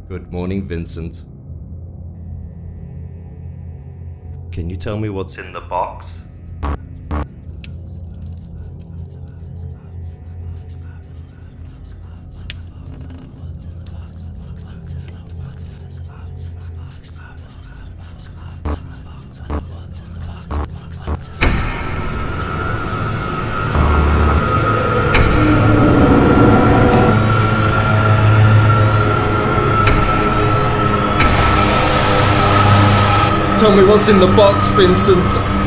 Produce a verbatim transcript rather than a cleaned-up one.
Good morning, Vincent. Can you tell me what's in the box? Tell me what's in the box, Vincent.